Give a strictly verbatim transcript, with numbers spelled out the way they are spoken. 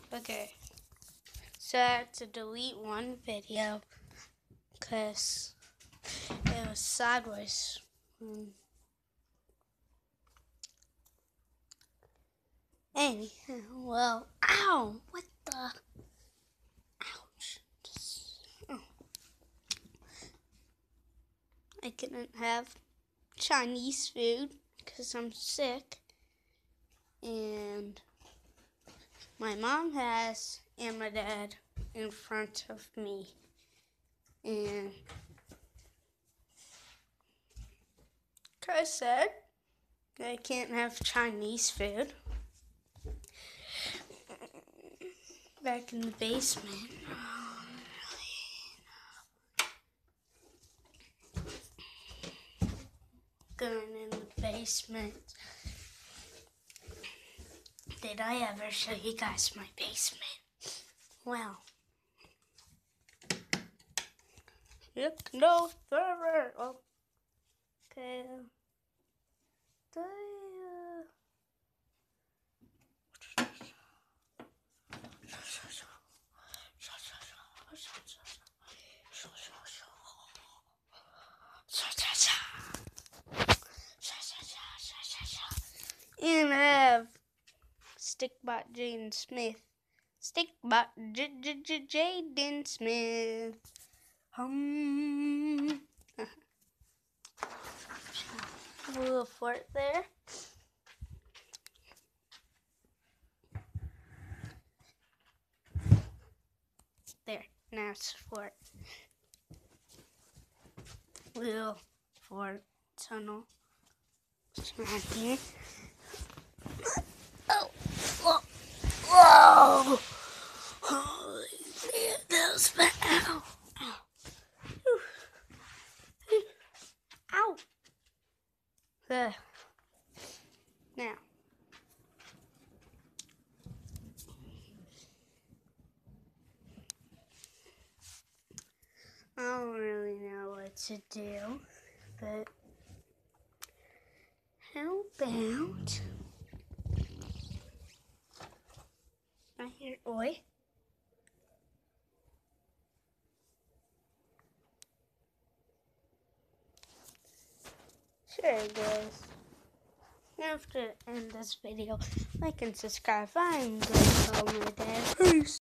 Okay, so I had to delete one video because it was sideways. Mm. Hey, well, ow, what the, ouch. Oh. I couldn't have Chinese food because I'm sick, and my mom has and my dad in front of me, and Chris said I can't have Chinese food. Back in the basement. Going in the basement. Did I ever show you guys my basement? Well, look no further. Oh, okay. The, uh, and I have Stickbot Jaden Smith. Stickbot J J J Jaden Smith. Um, a little fort there. There, now it's a fort. Little fort tunnel. It's around here. Oh, whoa, whoa! Holy man, that was bad. Ow, ow, ow! There. Now. I don't really know what to do, but how about I hear oi? Sure, guys. After end this video, like and subscribe. I'm going to call my dad. Peace.